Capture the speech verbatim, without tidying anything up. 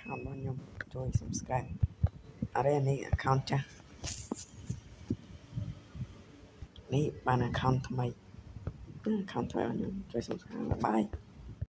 account របស់ខ្ញុំជួយ subscribe អរេនេះ account ចាស់នេះបាន account ថ្មី account ថ្មីរបស់ខ្ញុំជួយ subscribe បាយ